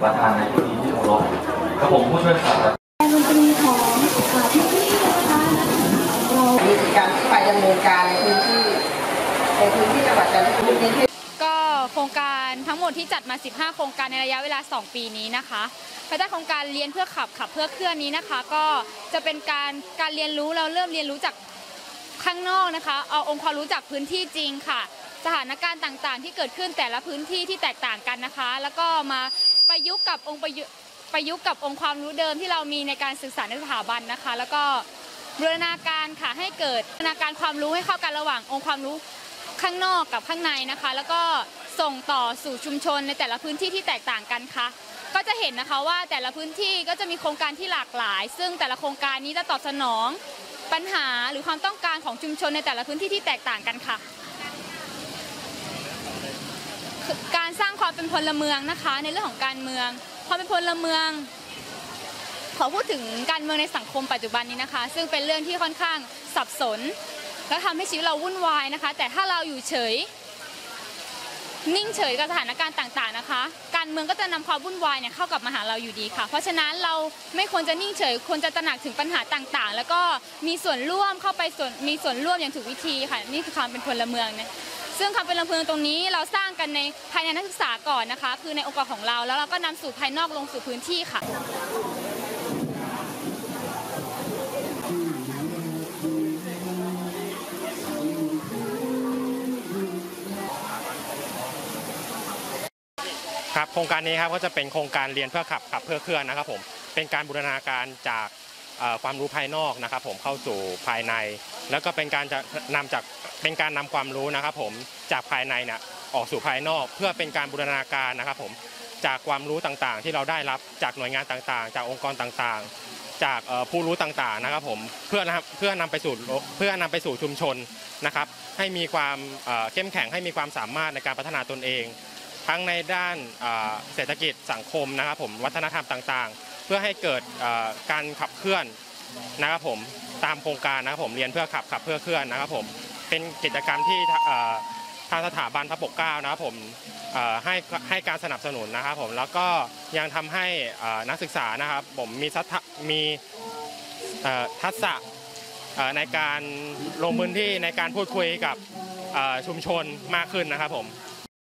ประธานในพิธีที่เคารพกระผมผู้ช่วยศาสตราจารย์ดนตรีของพี่นะคะเรามีการไปดำเนินการในพื้นที่จังหวัดจันทบุรีก็โครงการทั้งหมดที่จัดมา15โครงการในระยะเวลา2ปีนี้นะคะภายใต้โครงการเรียนเพื่อขับเพื่อเคลื่อนนี้นะคะก็จะเป็นการเรียนรู้เราเริ่มเรียนรู้จากข้างนอกนะคะเอาองค์ความรู้จากพื้นที่จริงค่ะสถานการณ์ต่างๆที่เกิดขึ้นแต่ละพื้นที่ที่แตกต่างกันนะคะแล้วก็มาประยุกต์กับองค์ความรู้เดิมที่เรามีในการศึกษาในสถาบันนะคะแล้วก็บูรณาการค่ะให้เกิดบูรณาการความรู้ให้เข้ากันระหว่างองค์ความรู้ข้างนอกกับข้างในนะคะแล้วก็ส่งต่อสู่ชุมชนในแต่ละพื้นที่ที่แตกต่างกันค่ะก็จะเห็นนะคะว่าแต่ละพื้นที่ก็จะมีโครงการที่หลากหลายซึ่งแต่ละโครงการนี้จะตอบสนองปัญหาหรือความต้องการของชุมชนในแต่ละพื้นที่ที่แตกต่างกันค่ะการสร้างความเป็นพลเมืองนะคะในเรื่องของการเมืองความเป็นพลเมืองขอพูดถึงการเมืองในสังคมปัจจุบันนี้นะคะซึ่งเป็นเรื่องที่ค่อนข้างสับสนและทำให้ชีวิตเราวุ่นวายนะคะแต่ถ้าเราอยู่เฉยนิ่งเฉยกับสถานการณ์ต่างๆนะคะการเมืองก็จะนำความวุ่นวายเข้ากับมาหาเราอยู่ดีค่ะเพราะฉะนั้นเราไม่ควรจะนิ่งเฉยควรจะตระหนักถึงปัญหาต่างๆแล้วก็มีส่วนร่วมเข้าไปมีส่วนร่วมอย่างถูกวิธีค่ะนี่คือความเป็นพลเมืองนะซึ่งความเป็นพลเมืองตรงนี้เราสร้างกันในภายในนักศึกษาก่อนนะคะคือในองค์กรของเราแล้วเราก็นำสู่ภายนอกลงสู่พื้นที่ค่ะครับโครงการนี้ครับก็จะเป็นโครงการเรียนเพื่อขับเพื่อเคลื่อนนะครับผมเป็นการบูรณาการจากความรู้ภายนอกนะครับผมเข้าสู่ภายในแล้วก็เป็นการนำความรู้นะครับผมจากภายในเนี่ยออกสู่ภายนอกเพื่อเป็นการบูรณาการนะครับผมจากความรู้ต่างๆที่เราได้รับจากหน่วยงานต่างๆจากองค์กรต่างๆจากผู้รู้ต่างๆนะครับผมเพื่อนำไปสู่ชุมชนนะครับให้มีความเข้มแข็งให้มีความสามารถในการพัฒนาตนเองทั้งในด้านเศรษฐกิจสังคมนะครับผมวัฒนธรรมต่างๆเพื่อให้เกิดการขับเคลื่อนนะครับผมตามโครงการนะครับผมเรียนเพื่อขับเพื่อเคลื่อนนะครับผมเป็นกิจกรรมที่ทางสถาบันพระปกเกล้านะครับผมให้การสนับสนุนนะครับผมแล้วก็ยังทำให้นักศึกษานะครับผมมีทักษะในการลงพื้นที่ในการพูดคุยกับชุมชนมากขึ้นนะครับผม